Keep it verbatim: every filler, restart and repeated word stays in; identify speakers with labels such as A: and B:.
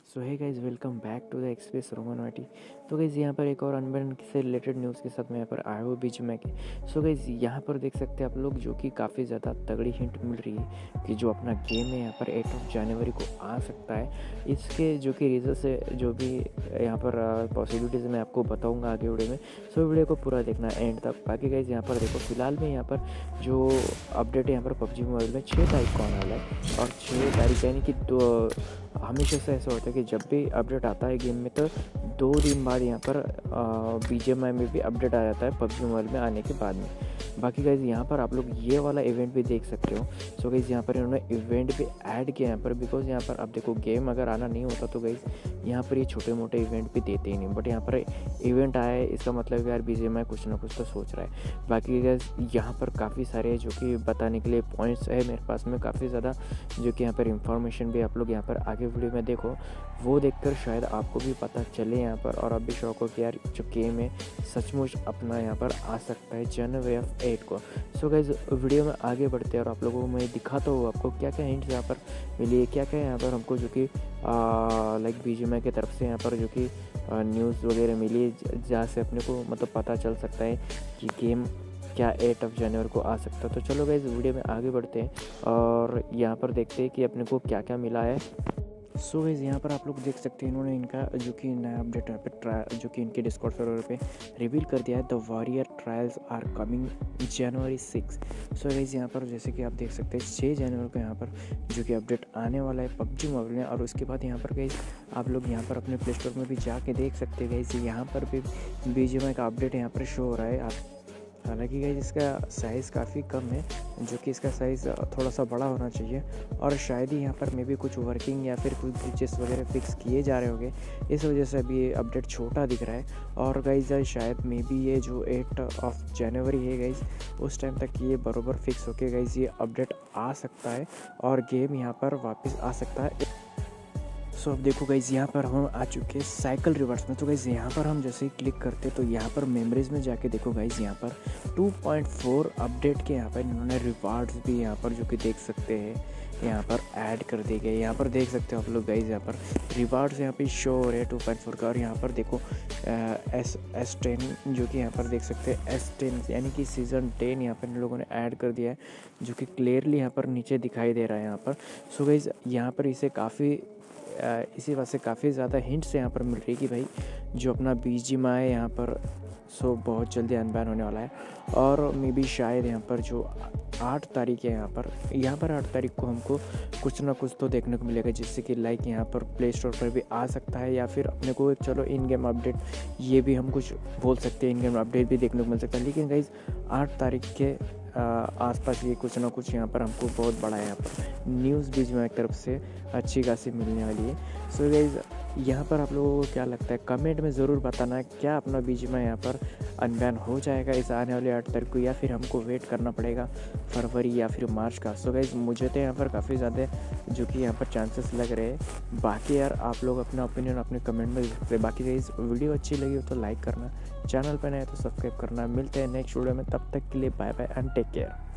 A: सो है guys, welcome back to the Express रोमन वाटी। तो गाइज़ यहाँ पर एक और अनबन से रिलेटेड न्यूज़ के साथ मैं यहाँ पर आया हूँ बीच में के। सो गाइज़ यहाँ पर देख सकते हैं आप लोग, जो कि काफ़ी ज़्यादा तगड़ी हिंट मिल रही है कि जो अपना गेम है यहाँ पर एट ऑफ जनवरी को आ सकता है। इसके जो कि रीज़न से जो भी यहाँ पर पॉसिबिलिटीज़ मैं आपको बताऊँगा आगे वीडियो में। सो वीडियो को पूरा देखना एंड तक। बाकी गाइज़ यहाँ पर देखो, फिलहाल में यहाँ पर जो अपडेट है यहाँ पर पबजी मोबाइल में छः तारीख को आने वाला है। और छः तारीख यानी कि दो हमेशा से ऐसा होता है कि जब भी अपडेट आता है गेम में, तो दो दिन बाद यहाँ पर बीजीएमआई में भी अपडेट आ जाता है पबजी मोबाइल में आने के बाद में। बाकी गाइज़ यहाँ पर आप लोग ये वाला इवेंट भी देख सकते हो। सो गाइज़ यहाँ पर इन्होंने इवेंट भी ऐड किया यहाँ पर, बिकॉज यहाँ पर अब देखो, गेम अगर आना नहीं होता तो गाइज़ यहाँ पर ये छोटे मोटे इवेंट भी देते ही नहीं, बट यहाँ पर इवेंट आया है, इसका मतलब यार बीजीएमआई कुछ ना कुछ तो सोच रहा है। बाकी गाइज़ यहाँ पर काफ़ी सारे जो कि बताने के लिए पॉइंट्स है मेरे पास में, काफ़ी ज़्यादा, जो कि यहाँ पर इंफॉर्मेशन भी आप लोग यहाँ पर आगे वीडियो में देखो, वो देखकर शायद आपको भी पता चले यहाँ पर, और अब भी शौक हो कि यार जो गेम है सचमुच अपना यहाँ पर आ सकता है जनवरी ऑफ एट को। सो गाइज वीडियो में आगे बढ़ते हैं और आप लोगों को मैं दिखाता हूँ आपको क्या क्या हिंट्स यहाँ पर मिली है, क्या क्या यहाँ पर हमको जो कि लाइक बीजीएमआई की तरफ से यहाँ पर जो कि न्यूज़ वगैरह मिली है, जहाँ से अपने को मतलब पता चल सकता है कि गेम क्या एट ऑफ जनवरी को आ सकता है। तो चलो गाइज वीडियो में आगे बढ़ते हैं और यहाँ पर देखते हैं कि अपने को क्या क्या मिला है। सो गाइज़ यहाँ पर आप लोग देख सकते हैं, इन्होंने इनका जो कि नया अपडेट यहाँ पे ट्राई जो कि इनके डिस्कॉर्ड सर्वर पे रिवील कर दिया है। The Warrior Trials are coming January six. So guys यहाँ पर जैसे कि आप देख सकते हैं छः जनवरी को यहाँ पर जो कि अपडेट आने वाला है पबजी मोबाइल में। और उसके बाद यहाँ पर गाइज़ आप लोग यहाँ पर अपने प्ले स्टोर में भी जाके देख सकते हैं गाइज़, यहाँ पर भी बीजीएमआई का अपडेट यहाँ पर शो हो रहा है। आप हालांकि गाइस इसका साइज़ काफ़ी कम है, जो कि इसका साइज़ थोड़ा सा बड़ा होना चाहिए, और शायद ही यहाँ पर मे भी कुछ वर्किंग या फिर कुछ ग्लिचेस वगैरह फिक्स किए जा रहे होंगे, इस वजह से अभी ये अपडेट छोटा दिख रहा है। और गाइस शायद मे बी ये जो एट ऑफ जनवरी है गाइस, उस टाइम तक ये बरोबर फिक्स होके गाइस ये अपडेट आ सकता है और गेम यहाँ पर वापस आ सकता है। सो अब देखो गाइज़ यहाँ पर हम आ चुके हैं साइकिल रिवर्स में। तो गाइज़ यहाँ पर हम जैसे ही क्लिक करते तो यहाँ पर मेमोरीज़ में जाके देखो गाइज़, यहाँ पर टू पॉइंट फोर अपडेट के यहाँ पर इन्होंने रिवार्ड्स भी यहाँ पर जो कि देख सकते हैं यहाँ पर ऐड कर दिए गए। यहाँ पर देख सकते हो आप लोग गाइज़, यहाँ पर रिवार्ड्स यहाँ पे शो हो रहे हैं टू पॉइंट फोर का। और यहाँ पर देखो एस एस टेन जो कि यहाँ पर देख सकते हैं एस टेन यानी कि सीज़न टेन यहाँ पर इन लोगों ने ऐड कर दिया है, जो कि क्लियरली यहाँ पर नीचे दिखाई दे रहा है यहाँ पर। सो गाइज़ यहाँ पर इसे काफ़ी इसी वजह से काफ़ी ज़्यादा हिंट्स यहाँ पर मिल रही है कि भाई जो अपना बीजीएमआई है यहाँ पर सो बहुत जल्दी अनबैन होने वाला है। और मे बी शायद यहाँ पर जो आठ तारीख है यहाँ पर यहाँ पर आठ तारीख को हमको कुछ ना कुछ तो देखने को मिलेगा, जिससे कि लाइक यहाँ पर प्ले स्टोर पर भी आ सकता है, या फिर अपने को एक चलो इन गेम अपडेट ये भी हम कुछ बोल सकते हैं, इन गेम अपडेट भी देखने को मिल सकता है। लेकिन गाइज़ आठ तारीख के आसपास ये कुछ ना कुछ यहाँ पर हमको बहुत बड़ा यहाँ पर न्यूज़ बीजीएमआई की तरफ से अच्छी खासी मिलने वाली है। सो गाइज़ यहाँ पर आप लोगों को क्या लगता है, कमेंट में ज़रूर बताना, क्या अपना बीजीएमआई यहाँ पर अनबैन हो जाएगा इस आने वाले आठ तारीख को, या फिर हमको वेट करना पड़ेगा फरवरी या फिर मार्च का। सो गाइज़ मुझे तो यहाँ पर काफ़ी ज़्यादा जो कि यहाँ पर चांसेस लग रहे हैं। बाकी यार आप लोग अपना ओपिनियन अपने कमेंट में दे सकते हैं। बाकी गाइज़ वीडियो अच्छी लगी हो तो लाइक करना, चैनल पर नए तो सब्सक्राइब करना। मिलते हैं नेक्स्ट वीडियो में, तब तक के लिए bye bye and take care.